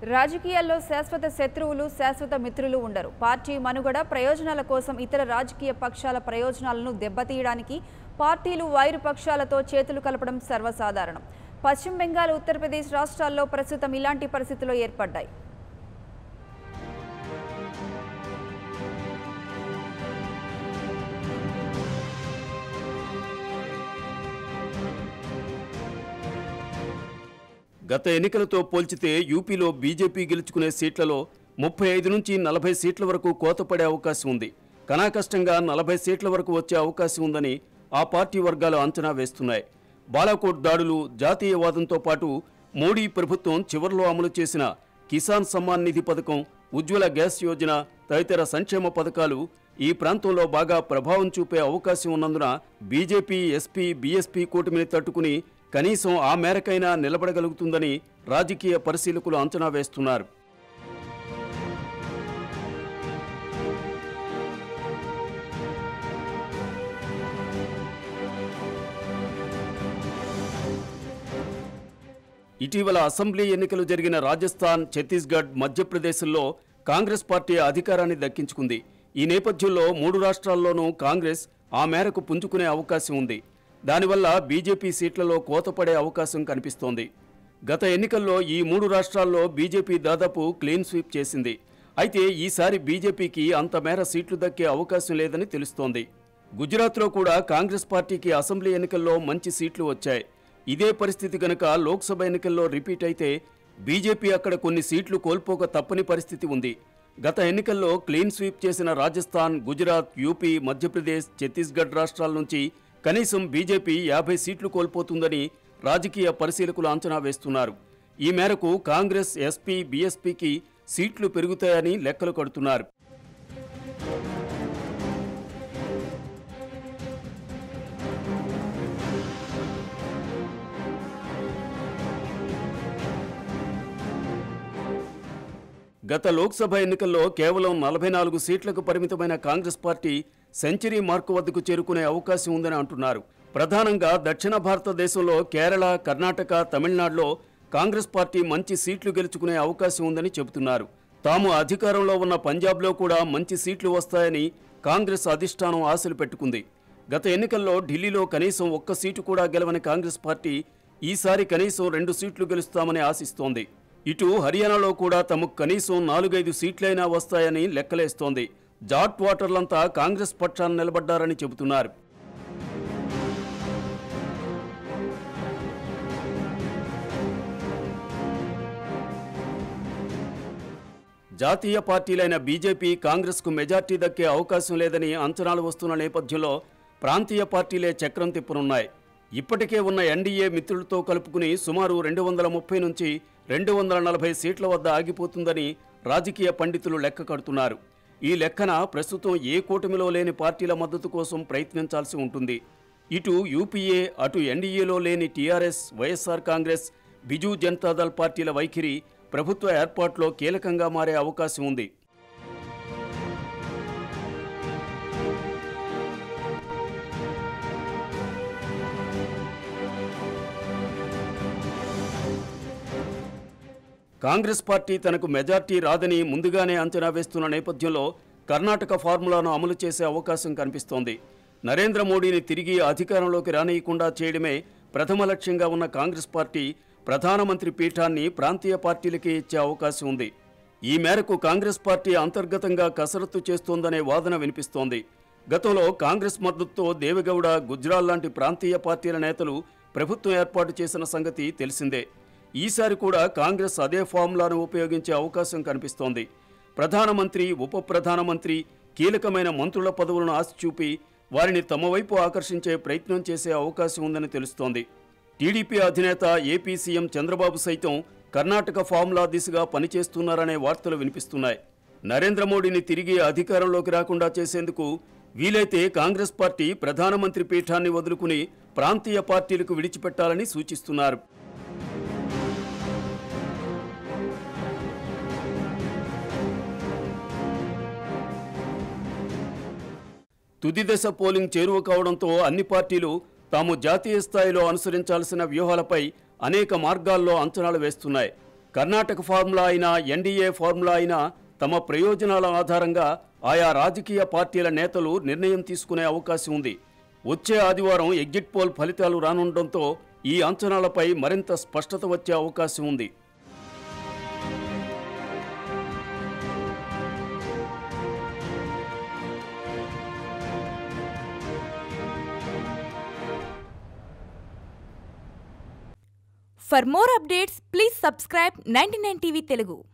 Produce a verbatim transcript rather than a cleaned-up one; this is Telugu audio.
రాజకీయాల్లో శాశ్వత శత్రువులు శాశ్వత మిత్రులు ఉండరు. పార్టీ మనుగడ ప్రయోజనాల కోసం ఇతర రాజకీయ పక్షాల ప్రయోజనాలను దెబ్బతీయడానికి పార్టీలు వైరు పక్షాలతో చేతులు కలపడం సర్వసాధారణం. పశ్చిమ బెంగాల్, ఉత్తరప్రదేశ్ రాష్ట్రాల్లో ప్రస్తుతం ఇలాంటి పరిస్థితులు ఏర్పడ్డాయి. గత ఎన్నికలతో పోల్చితే యూపీలో బీజేపీ గెలుచుకునే సీట్లలో ముప్పై ఐదు నుంచి నలభై సీట్ల వరకు కోతపడే అవకాశం ఉంది. కనాకష్టంగా నలభై సీట్ల వరకు వచ్చే అవకాశం ఉందని ఆ పార్టీ వర్గాలు అంచనా వేస్తున్నాయి. బాలాకోట్ దాడులు, జాతీయవాదంతో పాటు మోడీ ప్రభుత్వం చివరిలో అమలు చేసిన కిసాన్ సమ్మాన్ నిధి పథకం, ఉజ్వల గ్యాస్ యోజన తదితర సంక్షేమ పథకాలు ఈ ప్రాంతంలో బాగా ప్రభావం చూపే అవకాశం ఉన్నందున బీజేపీ, ఎస్పీ, బీఎస్పీ కూటమిని తట్టుకుని కనీసం ఆ మేరకైనా నిలబడగలుగుతుందని రాజకీయ పరిశీలకులు అంచనా వేస్తున్నారు. ఇటీవల అసెంబ్లీ ఎన్నికలు జరిగిన రాజస్థాన్, ఛత్తీస్గఢ్, మధ్యప్రదేశ్లో కాంగ్రెస్ పార్టీ అధికారాన్ని దక్కించుకుంది. ఈ నేపథ్యంలో మూడు రాష్ట్రాల్లోనూ కాంగ్రెస్ ఆ మేరకు పుంజుకునే అవకాశం ఉంది. దానివల్ల బీజేపీ సీట్లలో కోతపడే అవకాశం కనిపిస్తోంది. గత ఎన్నికల్లో ఈ మూడు రాష్ట్రాల్లో బీజేపీ దాదాపు క్లీన్ స్వీప్ చేసింది. అయితే ఈసారి బీజేపీకి అంత మేర సీట్లు దక్కే అవకాశం లేదని తెలుస్తోంది. గుజరాత్లో కూడా కాంగ్రెస్ పార్టీకి అసెంబ్లీ ఎన్నికల్లో మంచి సీట్లు వచ్చాయి. ఇదే పరిస్థితి కనుక లోక్సభ ఎన్నికల్లో రిపీట్ అయితే బీజేపీ అక్కడ కొన్ని సీట్లు కోల్పోక తప్పని పరిస్థితి ఉంది. గత ఎన్నికల్లో క్లీన్ స్వీప్ చేసిన రాజస్థాన్, గుజరాత్, యూపీ, మధ్యప్రదేశ్, ఛత్తీస్గఢ్ రాష్ట్రాల నుంచి కనీసం బీజేపీ యాభై సీట్లు కోల్పోతుందని రాజకీయ పరిశీలకులు అంచనా వేస్తున్నారు. ఈ మేరకు కాంగ్రెస్, ఎస్పీ, బీఎస్పీకి సీట్లు పెరుగుతాయని లెక్కలు కడుతున్నారు. గత లోక్సభ ఎన్నికల్లో కేవలం నలభై నాలుగు సీట్లకు పరిమితమైన కాంగ్రెస్ పార్టీ సెంచరీ మార్కు వద్దకు చేరుకునే అవకాశం ఉందని అంటున్నారు. ప్రధానంగా దక్షిణ భారతదేశంలో కేరళ, కర్ణాటక, తమిళనాడులో కాంగ్రెస్ పార్టీ మంచి సీట్లు గెలుచుకునే అవకాశం ఉందని చెబుతున్నారు. తాము అధికారంలో ఉన్న పంజాబ్లో కూడా మంచి సీట్లు వస్తాయని కాంగ్రెస్ అధిష్టానం ఆశలు పెట్టుకుంది. గత ఎన్నికల్లో ఢిల్లీలో కనీసం ఒక్క సీటు కూడా గెలవని కాంగ్రెస్ పార్టీ ఈసారి కనీసం రెండు సీట్లు గెలుస్తామని ఆశిస్తోంది. ఇటు హర్యానాలో కూడా తమకు కనీసం నాలుగైదు సీట్లైనా వస్తాయని లెక్కలేస్తోంది. జాట్ ఓటర్లంతా కాంగ్రెస్ పక్షాన నిలబడ్డారని చెబుతున్నారు. జాతీయ పార్టీలైన బీజేపీ, కాంగ్రెస్కు మెజార్టీ దక్కే అవకాశం లేదని అంచనాలు వస్తున్న నేపథ్యంలో ప్రాంతీయ పార్టీలే చక్రం తిప్పనున్నాయి. ఇప్పటికే ఉన్న ఎన్డీఏ మిత్రులతో కలుపుకుని సుమారు రెండు వందల ముప్పై నుంచి రెండు వందల నలభై సీట్ల వద్ద ఆగిపోతుందని రాజకీయ పండితులు లెక్క కడుతున్నారు. ఈ లెక్కన ప్రస్తుతం ఏ కూటమిలో లేని పార్టీల మద్దతు కోసం ప్రయత్నించాల్సి ఉంటుంది. ఇటు యూపీఏ, అటు ఎన్డీఏలో లేని టీఆర్ఎస్, వైఎస్ఆర్ కాంగ్రెస్, బిజు జనతాదళ్ పార్టీల వైఖరి ప్రభుత్వ ఏర్పాటులో కీలకంగా మారే అవకాశం ఉంది. కాంగ్రెస్ పార్టీ తనకు మెజార్టీ రాదని ముందుగానే అంచనా వేస్తున్న నేపథ్యంలో కర్ణాటక ఫార్ములాను అమలు చేసే అవకాశం కనిపిస్తోంది. నరేంద్ర మోడీని తిరిగి అధికారంలోకి రానియకుండా చేయడమే ప్రథమ లక్ష్యంగా ఉన్న కాంగ్రెస్ పార్టీ ప్రధానమంత్రి పీఠాన్ని ప్రాంతీయ పార్టీలకే ఇచ్చే అవకాశం ఉంది. ఈ మేరకు కాంగ్రెస్ పార్టీ అంతర్గతంగా కసరత్తు చేస్తోందనే వాదన వినిపిస్తోంది. గతంలో కాంగ్రెస్ మద్దతుతో దేవెగౌడ, గుజ్రాల్ లాంటి ప్రాంతీయ పార్టీల నేతలు ప్రభుత్వం ఏర్పాటు చేసిన సంగతి తెలిసిందే. ఈసారి కూడా కాంగ్రెస్ అదే ఫార్ములాను ఉపయోగించే అవకాశం కనిపిస్తోంది. ప్రధానమంత్రి, ఉప ప్రధానమంత్రి, కీలకమైన మంత్రుల పదవులను ఆశ చూపి వారిని తమ వైపు ఆకర్షించే ప్రయత్నం చేసే అవకాశం ఉందని తెలుస్తోంది. టీడీపీ అధినేత, ఏపీ సీఎం చంద్రబాబు సైతం కర్ణాటక ఫార్ములా దిశగా పనిచేస్తున్నారనే వార్తలు వినిపిస్తున్నాయి. నరేంద్ర మోడీని తిరిగి అధికారంలోకి రాకుండా చేసేందుకు వీలైతే కాంగ్రెస్ పార్టీ ప్రధానమంత్రి పీఠాన్ని వదులుకుని ప్రాంతీయ పార్టీలకు విడిచిపెట్టాలని సూచిస్తున్నారు. తుది దశ పోలింగ్ చేరువ కావడంతో అన్ని పార్టీలు తాము జాతీయ స్థాయిలో అనుసరించాల్సిన వ్యూహాలపై అనేక మార్గాల్లో అంచనాలు వేస్తున్నాయి. కర్ణాటక ఫార్ములా అయినా ఎన్డీఏ ఫార్ములా అయినా తమ ప్రయోజనాల ఆధారంగా ఆయా రాజకీయ పార్టీల నేతలు నిర్ణయం తీసుకునే అవకాశం ఉంది. వచ్చే ఆదివారం ఎగ్జిట్ పోల్ ఫలితాలు రానుండటంతో ఈ అంచనాలపై మరింత స్పష్టత వచ్చే అవకాశం ఉంది. For more updates, please subscribe ninety-nine T V Telugu.